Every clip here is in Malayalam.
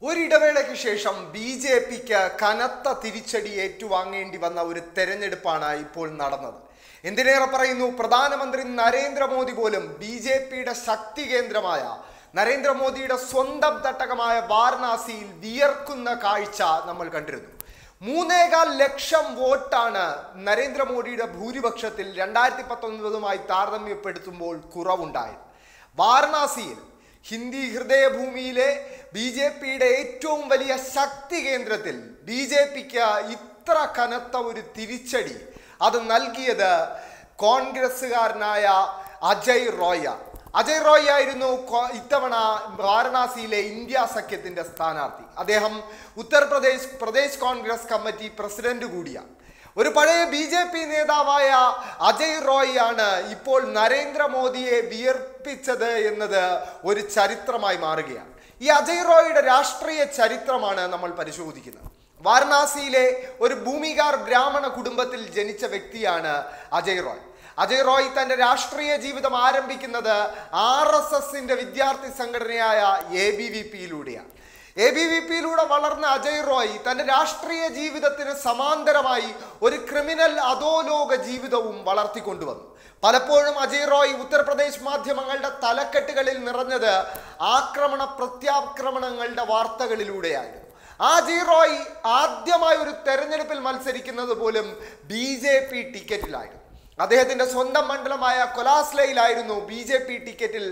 ഒരിടവേളയ്ക്ക് ശേഷം ബി.ജെ.പിക്ക് കനത്ത തിരിച്ചടി ഏറ്റുവാങ്ങേണ്ടി വന്ന ഒരു തെരഞ്ഞെടുപ്പാണ് ഇപ്പോൾ നടന്നത്. എന്തിനേറെ പറയുന്നു, പ്രധാനമന്ത്രി നരേന്ദ്രമോദി പോലും ബി.ജെ.പിയുടെ ശക്തി കേന്ദ്രമായ നരേന്ദ്രമോദിയുടെ സ്വന്തം തട്ടകമായ വാരണാസിയിൽ വിയർക്കുന്ന കാഴ്ച നമ്മൾ കണ്ടിരുന്നു. 3.25 ലക്ഷം വോട്ടാണ് നരേന്ദ്രമോദിയുടെ ഭൂരിപക്ഷത്തിൽ 2019 താരതമ്യപ്പെടുത്തുമ്പോൾ കുറവുണ്ടായത്. വാരണാസിയിൽ ഹിന്ദി ഹൃദയഭൂമിയിലെ ബി.ജെ.പിയുടെ ഏറ്റവും വലിയ ശക്തി കേന്ദ്രത്തിൽ ബി.ജെ.പിക്ക് ഇത്ര കനത്ത ഒരു തിരിച്ചടി അത് നൽകിയത് കോൺഗ്രസ്സുകാരനായ അജയ് റോയ് ആയിരുന്നു ഇത്തവണ വാരണാസിയിലെ ഇന്ത്യ സഖ്യത്തിന്റെ സ്ഥാനാർത്ഥി. അദ്ദേഹം പ്രദേശ് കോൺഗ്രസ് കമ്മിറ്റി പ്രസിഡന്റ് കൂടിയാണ്. ഒരു പഴയ ബി.ജെ.പി നേതാവായ അജയ് റോയ് ആണ് ഇപ്പോൾ നരേന്ദ്രമോദിയെ വിയർപ്പിച്ചത് എന്നത് ഒരു ചരിത്രമായി മാറുകയാണ്. ഈ അജയ് റോയിയുടെ രാഷ്ട്രീയ ചരിത്രമാണ് നമ്മൾ പരിശോധിക്കുന്നത്. വാരണാസിയിലെ ഒരു ഭൂമികാർ ബ്രാഹ്മണ കുടുംബത്തിൽ ജനിച്ച വ്യക്തിയാണ് അജയ് റോയ് തൻ്റെ രാഷ്ട്രീയ ജീവിതം ആരംഭിക്കുന്നത് RSSന്റെ വിദ്യാർത്ഥി സംഘടനയായ ABVPയിലൂടെയാണ്. ABVPയിലൂടെ വളർന്ന അജയ് റോയ് തൻ്റെ രാഷ്ട്രീയ ജീവിതത്തിന് സമാന്തരമായി ഒരു ക്രിമിനൽ അധോലോക ജീവിതവും വളർത്തിക്കൊണ്ടുവന്നു. പലപ്പോഴും അജയ് റോയ് ഉത്തർപ്രദേശ് മാധ്യമങ്ങളുടെ തലക്കെട്ടുകളിൽ നിറഞ്ഞത് പ്രത്യാക്രമണങ്ങളുടെ വാർത്തകളിലൂടെയായിരുന്നു. അജയ് റോയ് ആദ്യമായി ഒരു തെരഞ്ഞെടുപ്പിൽ മത്സരിക്കുന്നത് പോലും BJP ടിക്കറ്റിലായിരുന്നു. അദ്ദേഹത്തിന്റെ സ്വന്തം മണ്ഡലമായ കൊലാസ്ലയിലായിരുന്നു BJP ടിക്കറ്റിൽ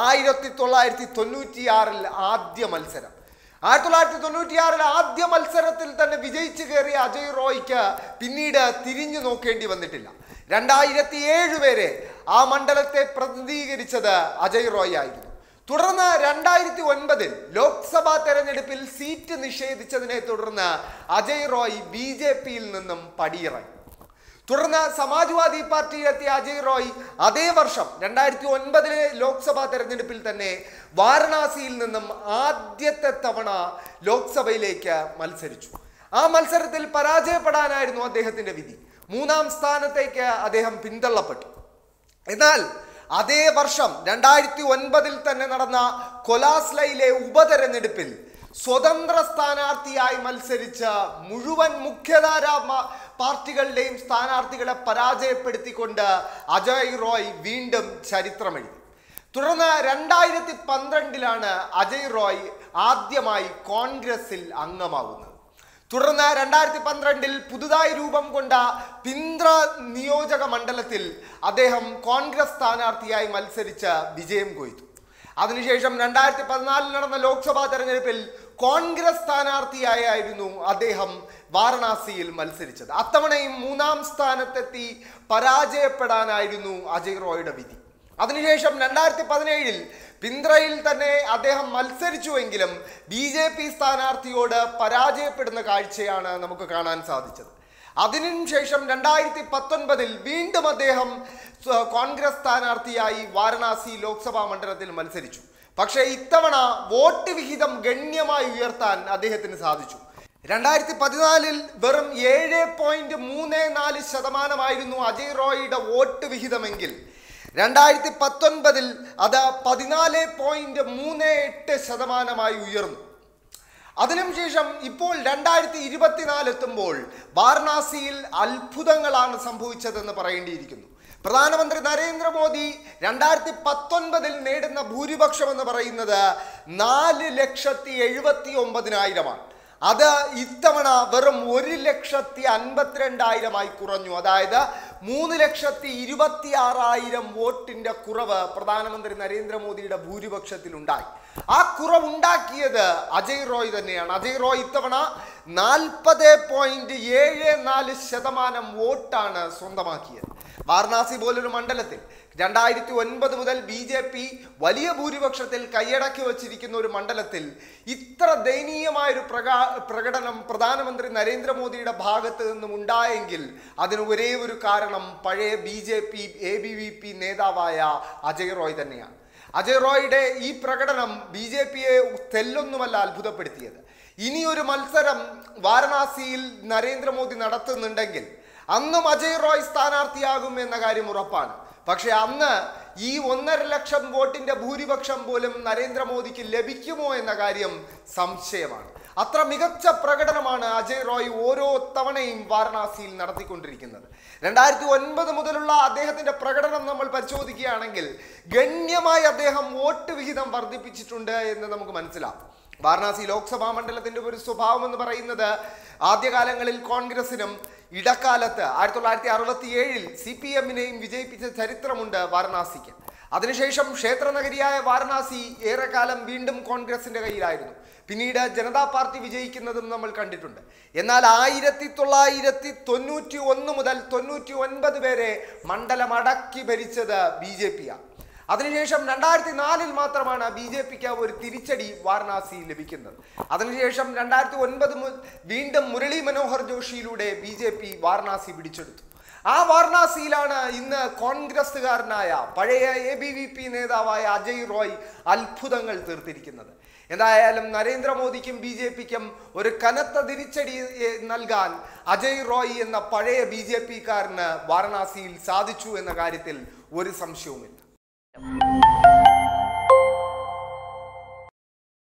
1996 ആദ്യ മത്സരം. 1996 ആദ്യ മത്സരത്തിൽ തന്നെ വിജയിച്ചു കയറിയ അജയ് റോയ്ക്ക് പിന്നീട് തിരിഞ്ഞു നോക്കേണ്ടി വന്നിട്ടില്ല. 2007 വരെ ആ മണ്ഡലത്തെ പ്രതിനിധീകരിച്ചത് അജയ് റോയ് ആയിരുന്നു. തുടർന്ന് 2009 ലോക്സഭാ തെരഞ്ഞെടുപ്പിൽ സീറ്റ് നിഷേധിച്ചതിനെ തുടർന്ന് അജയ് റോയ് BJPയിൽ നിന്നും പടിയിറങ്ങി. തുടർന്ന് സമാജ്വാദി പാർട്ടിയിലെത്തിയ അജയ് റോയ് അതേ വർഷം 2009 ലോക്സഭാ തെരഞ്ഞെടുപ്പിൽ തന്നെ വാരണാസിയിൽ നിന്നും ആദ്യത്തെ തവണ ലോക്സഭയിലേക്ക് മത്സരിച്ചു. ആ മത്സരത്തിൽ പരാജയപ്പെടാനായിരുന്നു അദ്ദേഹത്തിന്റെ വിധി. 3ാം സ്ഥാനത്തേക്ക് അദ്ദേഹം പിന്തള്ളപ്പെട്ടു. എന്നാൽ അതേ വർഷം 2009 തന്നെ നടന്ന കൊലാസ്ലയിലെ ഉപതെരഞ്ഞെടുപ്പിൽ സ്വതന്ത്ര സ്ഥാനാർത്ഥിയായി മത്സരിച്ച മുഴുവൻ മുഖ്യധാര പാർട്ടികളുടെയും സ്ഥാനാർത്ഥികളെ പരാജയപ്പെടുത്തിക്കൊണ്ട് അജയ് റോയ് വീണ്ടും ചരിത്രമെഴുതി. തുടർന്ന് 2012 അജയ് റോയ് ആദ്യമായി കോൺഗ്രസിൽ അംഗമാകുന്നത്. തുടർന്ന് 2012 പുതുതായി രൂപം കൊണ്ട പിന്ദ്ര നിയോജക മണ്ഡലത്തിൽ അദ്ദേഹം കോൺഗ്രസ് സ്ഥാനാർത്ഥിയായി മത്സരിച്ച് വിജയം കൊയ്തു. അതിനുശേഷം 2014 നടന്ന ലോക്സഭാ തെരഞ്ഞെടുപ്പിൽ കോൺഗ്രസ് സ്ഥാനാർത്ഥിയായിരുന്നു അദ്ദേഹം വാരണാസിയിൽ മത്സരിച്ചത്. അത്തവണയും 3ാം സ്ഥാനത്തെത്തി പരാജയപ്പെടാനായിരുന്നു അജയ് റോയുടെ വിധി. അതിനുശേഷം 2017 പിന്ദ്രയിൽ തന്നെ അദ്ദേഹം മത്സരിച്ചുവെങ്കിലും BJP സ്ഥാനാർത്ഥിയോട് പരാജയപ്പെടുന്ന കാഴ്ചയാണ് നമുക്ക് കാണാൻ സാധിച്ചത്. അതിനുശേഷം 2019 വീണ്ടും അദ്ദേഹം കോൺഗ്രസ് സ്ഥാനാർത്ഥിയായി വാരണാസി ലോക്സഭാ മണ്ഡലത്തിൽ മത്സരിച്ചു. പക്ഷേ ഇത്തവണ വോട്ട് വിഹിതം ഗണ്യമായി ഉയർത്താൻ അദ്ദേഹത്തിന് സാധിച്ചു. 2014 വെറും 7.34% അജയ് റോയിയുടെ വോട്ട് വിഹിതമെങ്കിൽ 2019 അത് 14.38% ഉയർന്നു. അതിനുശേഷം ഇപ്പോൾ 2024 എത്തുമ്പോൾ വാരണാസിയിൽ അത്ഭുതങ്ങളാണ് സംഭവിച്ചതെന്ന് പറയേണ്ടിയിരിക്കുന്നു. പ്രധാനമന്ത്രി നരേന്ദ്രമോദി 2019 നേടുന്ന ഭൂരിപക്ഷം എന്ന് പറയുന്നത് 4,79,000 അത് ഇത്തവണ വെറും 1,52,000 കുറഞ്ഞു. അതായത് 3,26,000 വോട്ടിന്റെ കുറവ് പ്രധാനമന്ത്രി നരേന്ദ്രമോദിയുടെ ഭൂരിപക്ഷത്തിൽ ഉണ്ടായി. ആ കുറവുണ്ടാക്കിയത് അജയ് റോയ് തന്നെയാണ്. അജയ് റോയ് ഇത്തവണ 40.74% വോട്ടാണ് സ്വന്തമാക്കിയത്. വാരണാസി പോലൊരു മണ്ഡലത്തിൽ 2009 മുതൽ BJP വലിയ ഭൂരിപക്ഷത്തിൽ കൈയടക്കി വച്ചിരിക്കുന്ന ഒരു മണ്ഡലത്തിൽ ഇത്ര ദയനീയമായൊരു പ്രകടനം പ്രധാനമന്ത്രി നരേന്ദ്രമോദിയുടെ ഭാഗത്ത് നിന്നും ഉണ്ടായെങ്കിൽ അതിന് ഒരേ ഒരു കാരണം പഴയ BJP ABVP നേതാവായ അജയ് റോയ് തന്നെയാണ്. അജയ് റോയുടെ ഈ പ്രകടനം BJPയെ തെല്ലൊന്നുമല്ല അത്ഭുതപ്പെടുത്തിയത്. ഇനിയൊരു മത്സരം വാരണാസിയിൽ നരേന്ദ്രമോദി നടത്തുന്നുണ്ടെങ്കിൽ അന്നും അജയ് റോയ് സ്ഥാനാർത്ഥിയാകും എന്ന കാര്യം ഉറപ്പാണ്. പക്ഷെ അന്ന് ഈ 1.5 ലക്ഷം വോട്ടിന്റെ ഭൂരിപക്ഷം പോലും നരേന്ദ്രമോദിക്ക് ലഭിക്കുമോ എന്ന കാര്യം സംശയമാണ്. അത്ര മികച്ച പ്രകടനമാണ് അജയ് റോയ് ഓരോ തവണയും വാരണാസിയിൽ നടത്തിക്കൊണ്ടിരിക്കുന്നത്. 2009 മുതലുള്ള അദ്ദേഹത്തിന്റെ പ്രകടനം നമ്മൾ പരിശോധിക്കുകയാണെങ്കിൽ ഗണ്യമായി അദ്ദേഹം വോട്ട് വിഹിതം വർദ്ധിപ്പിച്ചിട്ടുണ്ട് എന്ന് നമുക്ക് മനസ്സിലാവും. വാരണാസി ലോക്സഭാ മണ്ഡലത്തിന്റെ ഒരു സ്വഭാവം എന്ന് പറയുന്നത് ആദ്യകാലങ്ങളിൽ കോൺഗ്രസിനും ഇടക്കാലത്ത് 1967 CPM-നെയും വിജയിപ്പിച്ച ചരിത്രമുണ്ട് വാരണാസിക്ക്. അതിനുശേഷം ക്ഷേത്രനഗരിയായ വാരണാസി ഏറെക്കാലം വീണ്ടും കോൺഗ്രസിന്റെ കയ്യിലായിരുന്നു. പിന്നീട് ജനതാ പാർട്ടി വിജയിക്കുന്നതും നമ്മൾ കണ്ടിട്ടുണ്ട്. എന്നാൽ 1991 മുതൽ 99 വരെ മണ്ഡലം അടക്കി ഭരിച്ചത് BJP ആണ്. അതിനുശേഷം 2004 മാത്രമാണ് BJPക്ക് ഒരു തിരിച്ചടി വാരണാസിയിൽ ലഭിക്കുന്നത്. അതിനുശേഷം 2009 വീണ്ടും മുരളി മനോഹർ ജോഷിയിലൂടെ BJP വാരണാസി പിടിച്ചെടുത്തു. ആ വാരണാസിയിലാണ് ഇന്ന് കോൺഗ്രസ്സുകാരനായ പഴയ ABVP നേതാവായ അജയ് റോയ് അത്ഭുതങ്ങൾ തീർത്തിരിക്കുന്നത്. എന്തായാലും നരേന്ദ്രമോദിക്കും BJPക്കും ഒരു കനത്ത തിരിച്ചടി നൽകാൻ അജയ് റോയ് എന്ന പഴയ BJP-കാരന് വാരണാസിയിൽ സാധിച്ചു എന്ന കാര്യത്തിൽ ഒരു സംശയവുമില്ല.